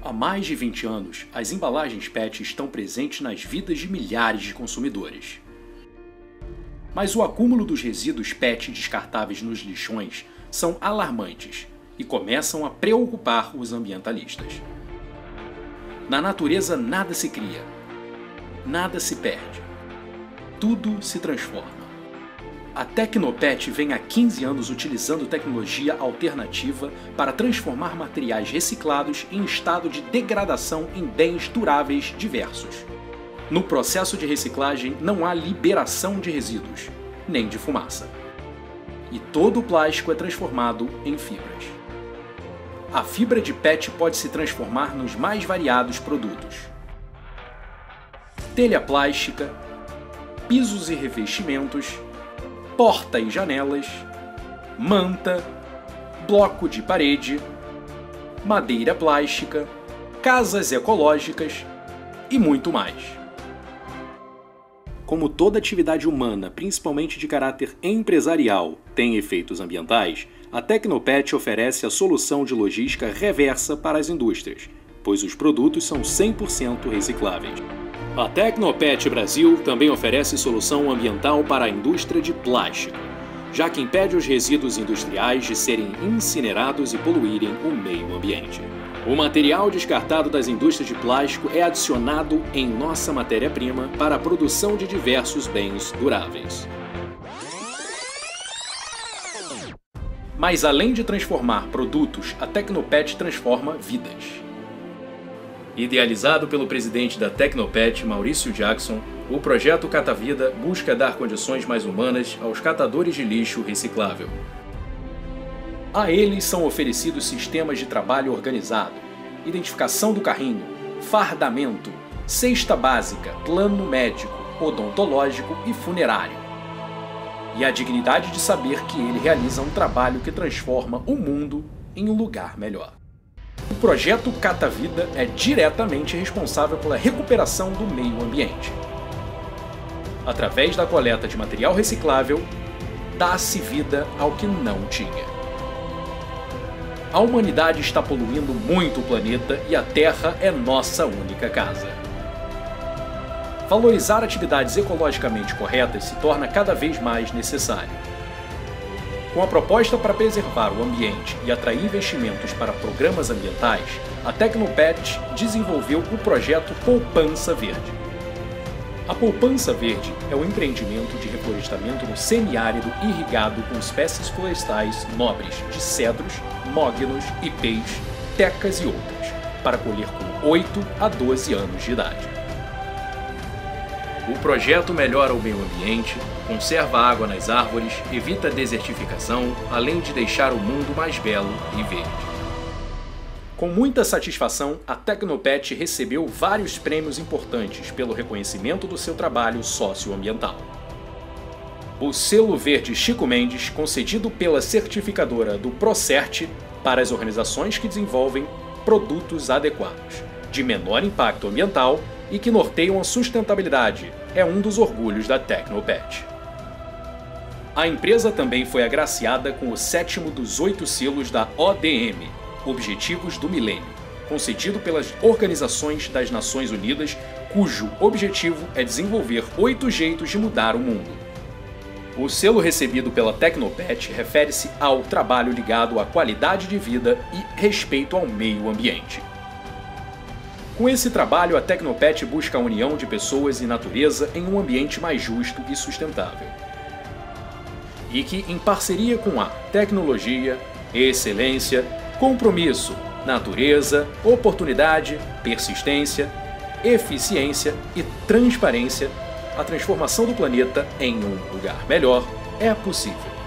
Há mais de 20 anos, as embalagens PET estão presentes nas vidas de milhares de consumidores. Mas o acúmulo dos resíduos PET descartáveis nos lixões são alarmantes e começam a preocupar os ambientalistas. Na natureza nada se cria, nada se perde, tudo se transforma. A Tecnopet vem há 15 anos utilizando tecnologia alternativa para transformar materiais reciclados em estado de degradação em bens duráveis diversos. No processo de reciclagem não há liberação de resíduos, nem de fumaça. E todo o plástico é transformado em fibras. A fibra de PET pode se transformar nos mais variados produtos: telha plástica, pisos e revestimentos, porta e janelas, manta, bloco de parede, madeira plástica, casas ecológicas e muito mais. Como toda atividade humana, principalmente de caráter empresarial, tem efeitos ambientais, a Tecnopet oferece a solução de logística reversa para as indústrias, pois os produtos são 100% recicláveis. A Tecnopet Brasil também oferece solução ambiental para a indústria de plástico, já que impede os resíduos industriais de serem incinerados e poluírem o meio ambiente. O material descartado das indústrias de plástico é adicionado em nossa matéria-prima para a produção de diversos bens duráveis. Mas além de transformar produtos, a Tecnopet transforma vidas. Idealizado pelo presidente da Tecnopet, Maurício Jackson, o projeto Catavida busca dar condições mais humanas aos catadores de lixo reciclável. A eles são oferecidos sistemas de trabalho organizado, identificação do carrinho, fardamento, cesta básica, plano médico, odontológico e funerário. E a dignidade de saber que ele realiza um trabalho que transforma o mundo em um lugar melhor. O projeto Catavida é diretamente responsável pela recuperação do meio ambiente. Através da coleta de material reciclável, dá-se vida ao que não tinha. A humanidade está poluindo muito o planeta e a Terra é nossa única casa. Valorizar atividades ecologicamente corretas se torna cada vez mais necessário. Com a proposta para preservar o ambiente e atrair investimentos para programas ambientais, a Tecnopet desenvolveu o projeto Poupança Verde. A Poupança Verde é um empreendimento de reflorestamento no semiárido irrigado com espécies florestais nobres de cedros, mognos, ipês, tecas e outras, para colher com 8 a 12 anos de idade. O projeto melhora o meio ambiente, conserva a água nas árvores, evita a desertificação, além de deixar o mundo mais belo e verde. Com muita satisfação, a Tecnopet recebeu vários prêmios importantes pelo reconhecimento do seu trabalho socioambiental. O selo verde Chico Mendes, concedido pela certificadora do Procert para as organizações que desenvolvem produtos adequados, de menor impacto ambiental e que norteiam a sustentabilidade, é um dos orgulhos da Tecnopet. A empresa também foi agraciada com o 7º dos 8 selos da ODM, Objetivos do Milênio, concedido pelas Organizações das Nações Unidas, cujo objetivo é desenvolver 8 jeitos de mudar o mundo. O selo recebido pela Tecnopet refere-se ao trabalho ligado à qualidade de vida e respeito ao meio ambiente. Com esse trabalho, a Tecnopet busca a união de pessoas e natureza em um ambiente mais justo e sustentável. E que, em parceria com a tecnologia, excelência, compromisso, natureza, oportunidade, persistência, eficiência e transparência, a transformação do planeta em um lugar melhor é possível.